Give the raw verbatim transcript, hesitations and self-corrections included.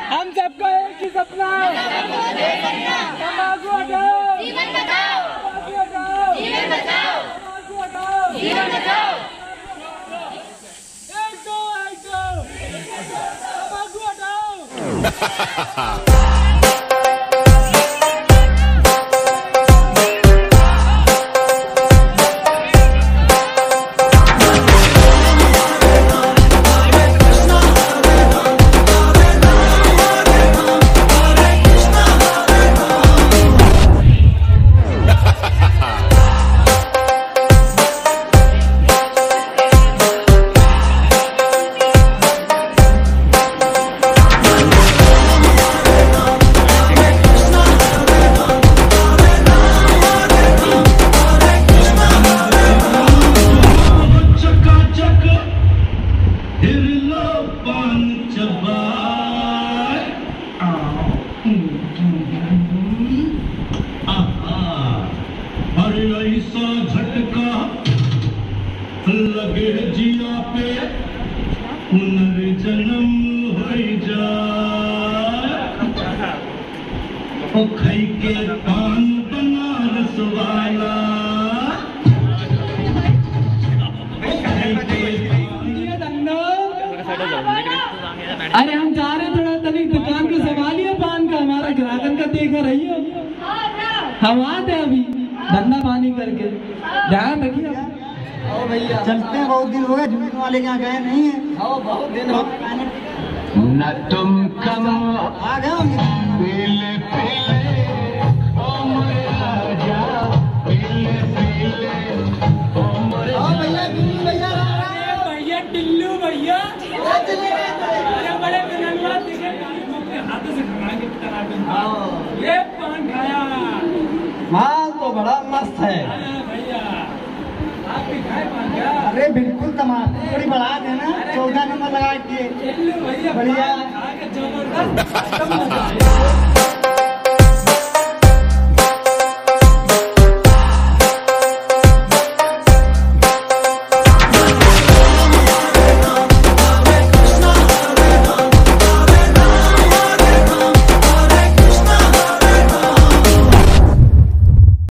हम सबको एक ही सपना, तंबाकू हटाओ, जीवन बचाओ, तंबाकू हटाओ, जीवन बचाओ, तंबाकू हटाओ, जीवन बचाओ। एक दो एक दो तंबाकू हटाओ। लगे जिया पे पुनर्जन्म हो जाए, ओ खाई के पान बनारस वाला, अरे हम जा रहे थोड़ा तभी दुकान को संभालिए, पान का हमारा ग्राहकन का देखा रही हो। हम आते अभी धंधा पानी करके, ध्यान रखिए। भैया चलते हैं, बहुत दिन हो गए जुम्मे वाले के यहाँ गए नहीं है। बहुत दिन हो न तुम कम आ गए पीले पीले ओ मोरे राजा, पीले पीले ओ मोरे भैया टिल्लू भैया भैया टिल्लू भैया अरे बड़े धन्यवाद देखे हाथों से खा ये पान खाया, माल तो बड़ा मस्त है भैया। आप भी खाए पान क्या? अरे बिल्कुल तमाम थोड़ी बढ़ा देना, चौदह नंबर लगा के भैया बढ़िया जबरदस्त।